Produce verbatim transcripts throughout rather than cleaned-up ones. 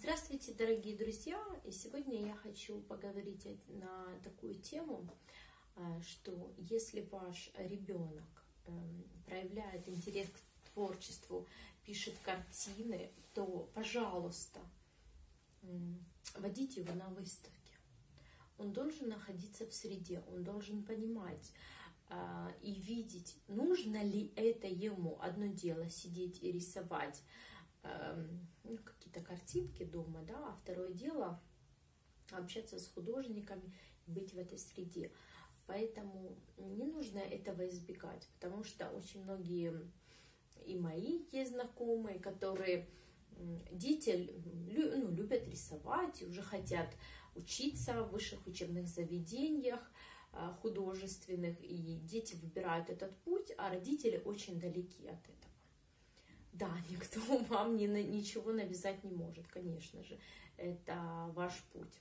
Здравствуйте, дорогие друзья! И сегодня я хочу поговорить на такую тему, что если ваш ребенок проявляет интерес к творчеству, пишет картины, то, пожалуйста, водите его на выставки. Он должен находиться в среде, он должен понимать и видеть, нужно ли это ему. Одно дело сидеть и рисовать ну, какие-то картинки дома, да, а второе дело общаться с художниками, быть в этой среде. Поэтому не нужно этого избегать, потому что очень многие и мои есть знакомые, которые дети ну, любят рисовать и уже хотят учиться в высших учебных заведениях художественных, и дети выбирают этот путь, а родители очень далеки от этого. Да, никто вам ни, ничего навязать не может, конечно же, это ваш путь.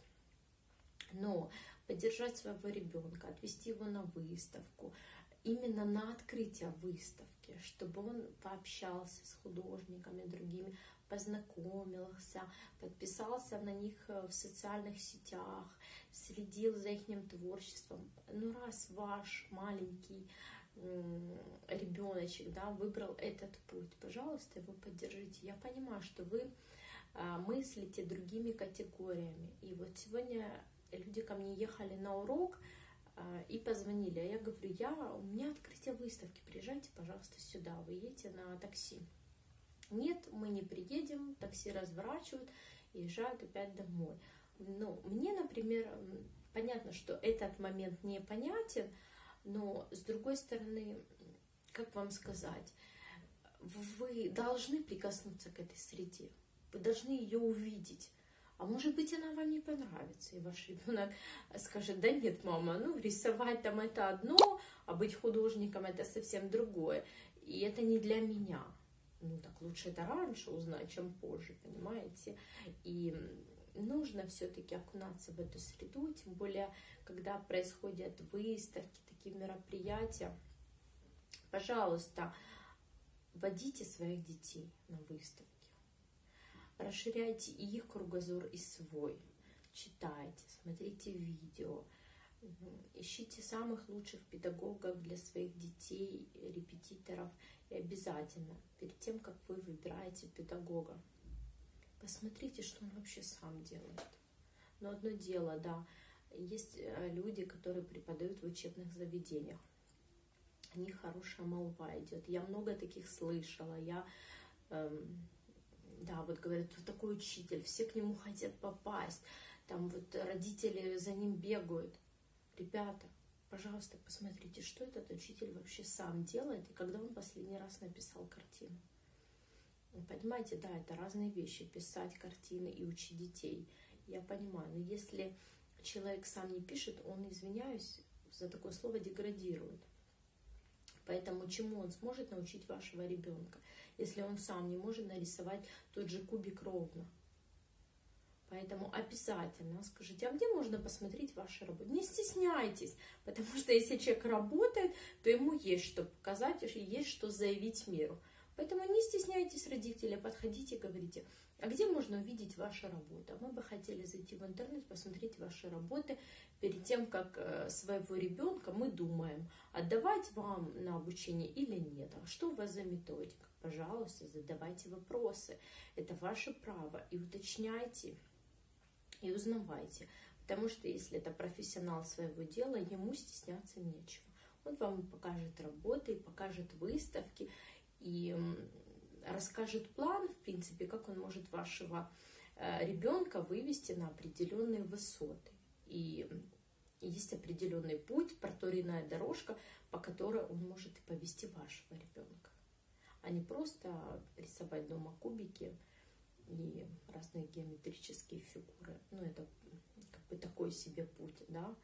Но поддержать своего ребенка, отвести его на выставку, именно на открытие выставки, чтобы он пообщался с художниками другими, познакомился, подписался на них в социальных сетях, следил за их творчеством. Ну, раз ваш маленький ребеночек, да, выбрал этот путь, пожалуйста, его поддержите. Я понимаю, что вы мыслите другими категориями. И вот сегодня люди ко мне ехали на урок и позвонили, а я говорю, я, у меня открытие выставки, приезжайте, пожалуйста, сюда, вы едете на такси. Нет, мы не приедем, такси разворачивают и езжают опять домой. Ну, мне, например, понятно, что этот момент непонятен, но с другой стороны, как вам сказать, вы должны прикоснуться к этой среде, вы должны ее увидеть. А может быть, она вам не понравится, и ваш ребенок скажет, да нет, мама, ну рисовать там это одно, а быть художником это совсем другое, и это не для меня. Ну так лучше это раньше узнать, чем позже, понимаете? И нужно все-таки окунаться в эту среду, тем более, когда происходят выставки, такие мероприятия. Пожалуйста, водите своих детей на выставки. Расширяйте и их кругозор, и свой. Читайте, смотрите видео. Ищите самых лучших педагогов для своих детей, репетиторов. И обязательно, перед тем, как вы выбираете педагога, посмотрите, что он вообще сам делает. Но одно дело, да, есть люди, которые преподают в учебных заведениях. О них хорошая молва идет. Я много таких слышала. Я, эм, да, вот говорят, вот такой учитель, все к нему хотят попасть. Там вот родители за ним бегают. Ребята, пожалуйста, посмотрите, что этот учитель вообще сам делает и когда он последний раз написал картину. Понимаете, да, это разные вещи, писать картины и учить детей. Я понимаю, но если человек сам не пишет, он, извиняюсь за такое слово, деградирует. Поэтому чему он сможет научить вашего ребенка, если он сам не может нарисовать тот же кубик ровно? Поэтому обязательно скажите, а где можно посмотреть ваши работы? Не стесняйтесь, потому что если человек работает, то ему есть что показать и есть что заявить миру. Поэтому не стесняйтесь, родители, подходите и говорите, а где можно увидеть ваши работы? Мы бы хотели зайти в интернет, посмотреть ваши работы. Перед тем, как своего ребенка мы думаем, отдавать вам на обучение или нет. А что у вас за методика? Пожалуйста, задавайте вопросы. Это ваше право. И уточняйте, и узнавайте. Потому что если это профессионал своего дела, ему стесняться нечего. Он вам покажет работы, покажет выставки и расскажет план, в принципе, как он может вашего ребенка вывести на определенные высоты. И есть определенный путь, проторенная дорожка, по которой он может и повести вашего ребенка. А не просто рисовать дома кубики и разные геометрические фигуры. Ну, это как бы такой себе путь, да.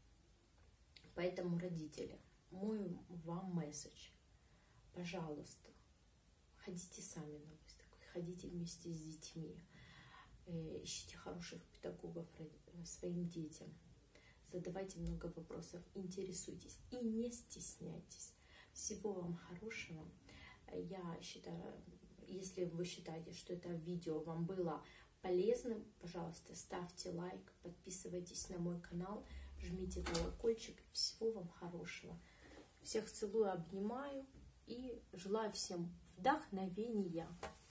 Поэтому, родители, мой вам месседж. Пожалуйста, ходите сами на выставку, ходите вместе с детьми, ищите хороших педагогов своим детям, задавайте много вопросов, интересуйтесь и не стесняйтесь. Всего вам хорошего. Я считаю, если вы считаете, что это видео вам было полезным, пожалуйста, ставьте лайк, подписывайтесь на мой канал, жмите колокольчик. Всего вам хорошего. Всех целую, обнимаю и желаю всем вдохновения.